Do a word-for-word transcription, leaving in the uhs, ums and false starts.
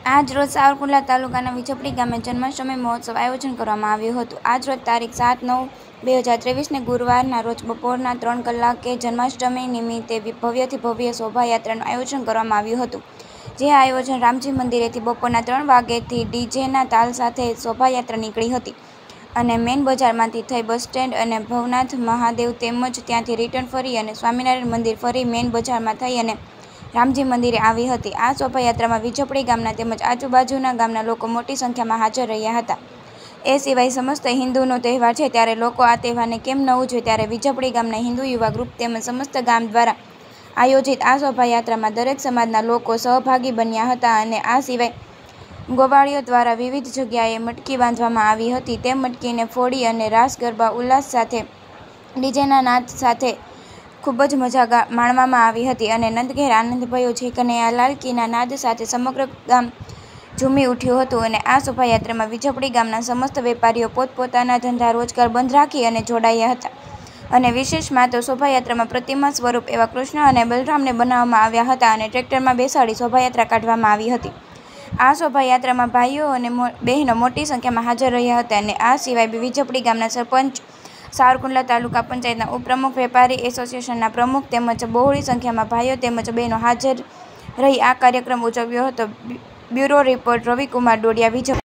આજ રોજ સાવરકુંડલા તાલુકાના વિજપડી ગામે જન્માષ્ટમી મહોત્સવ આયોજન કરવામાં આવ્યું હતું। આજ રોજ તારીખ સાત નવ બે હજાર ત્રેવીસને ગુરુવારના રોજ બપોરના ત્રણ કલાકે જન્માષ્ટમી નિમિત્તે ભવ્યથી ભવ્ય શોભાયાત્રાનું આયોજન કરવામાં આવ્યું હતું। જે આયોજન રામજી મંદિરેથી બપોરના ત્રણ વાગ્યેથી ડીજેના તાલ સાથે શોભાયાત્રા નીકળી હતી અને મેન બજારમાંથી થઈ બસ સ્ટેન્ડ અને ભવનાથ મહાદેવ તેમજ ત્યાંથી રિટર્ન ફરી અને સ્વામિનારાયણ મંદિર ફરી મેન બજારમાં થઈ અને રામજી મંદિરે આવી હતી। આ શોભાયાત્રામાં વિજપડી ગામના તેમજ આજુબાજુના ગામના લોકો મોટી સંખ્યામાં હાજર રહ્યા હતા। એ સિવાય સમસ્ત હિન્દુનો તહેવાર છે ત્યારે લોકો આ તહેવારને કેમ ન ઉજવે ત્યારે વિજપડી ગામના હિન્દુ યુવા ગ્રુપ તેમજ સમસ્ત ગામ દ્વારા આયોજિત આ શોભાયાત્રામાં દરેક સમાજના લોકો સહભાગી બન્યા હતા અને આ સિવાય ગોવાળીઓ દ્વારા વિવિધ જગ્યાએ મટકી બાંધવામાં આવી હતી। તે મટકીને ફોડી અને રાસ ગરબા ઉલ્લાસ સાથે ડીજેના નાદ સાથે ખૂબ જ મજા માણવામાં આવી હતી અને નંદઘેર આનંદ ભયો જય કનૈયાલાલ કીના નાદ સાથે સમગ્ર ગામ ઝૂમી ઉઠ્યું હતું અને આ શોભાયાત્રામાં વિજપડી ગામના સમસ્ત વેપારીઓ પોતપોતાના ધંધા રોજગાર બંધ રાખી અને જોડાયા હતા અને વિશેષમાં તો શોભાયાત્રામાં પ્રતિમા સ્વરૂપ એવા કૃષ્ણ અને બલરામને બનાવવામાં આવ્યા હતા અને ટ્રેક્ટરમાં બેસાડી શોભાયાત્રા કાઢવામાં આવી હતી। આ શોભાયાત્રામાં ભાઈઓ અને બહેનો મોટી સંખ્યામાં હાજર રહ્યા હતા અને આ સિવાય વિજપડી ગામના સરપંચ, સાવરકુંડલા તાલુકા પંચાયતના ઉપપ્રમુખ, વેપારી એસોસિએશનના પ્રમુખ તેમજ બહોળી સંખ્યામાં ભાઈઓ તેમજ બહેનો હાજર રહી આ કાર્યક્રમ ઉજવ્યો હતો। Bureau report Ravikumar Dodiya, Vijpadi.